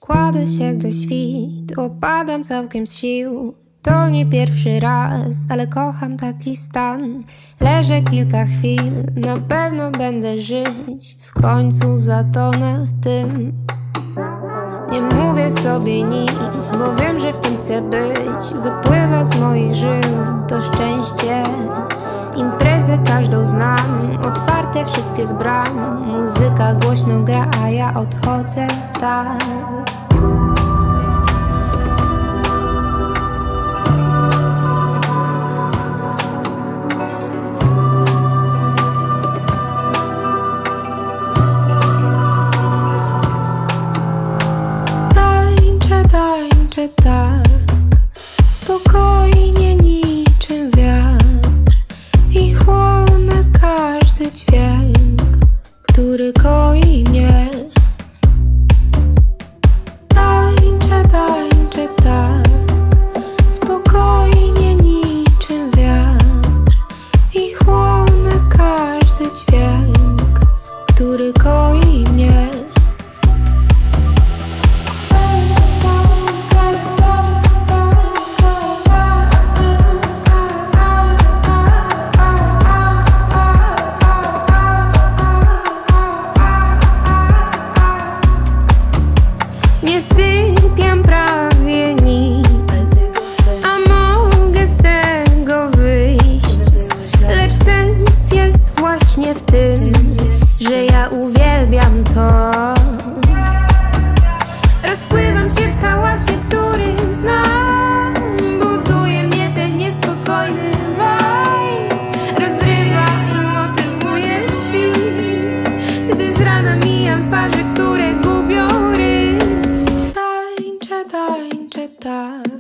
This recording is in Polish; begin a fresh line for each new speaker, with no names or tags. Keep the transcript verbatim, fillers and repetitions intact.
Kładę się, gdy świt, opadam całkiem z sił. To nie pierwszy raz, ale kocham taki stan. Leżę kilka chwil, na pewno będę żyć. W końcu zatonę w tym. Nie mówię sobie nic, bo wiem, że w tym chcę być. Wypływa z moich żył to szczęście. Imprezę każdą znam, otwarte wszystkie z bram. Muzyka głośno gra, a ja odchodzę tak. Tańczę, tańczę tak, spokojnie niczym wiatr. I chłonę każdy dźwięk, który koi mnie. Tańczę, tańczę tak, spokojnie niczym wiatr. I chłonę każdy dźwięk, który koi mnie. Nie sypiam prawie nic, a mogę z tego wyjść. Lecz sens jest właśnie w tym, że ja uwielbiam to. Rozpływam się w hałasie, który znam. Buduje mnie ten niespokojny vibe. Rozrywa i motywuje świt, gdy z rana mijam twarze, które gubią rytm. Tańczę, tańczę tak,